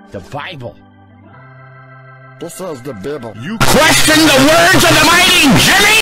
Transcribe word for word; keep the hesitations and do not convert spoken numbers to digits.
The Bible. This is the Bible. You question the words of the mighty Jimmy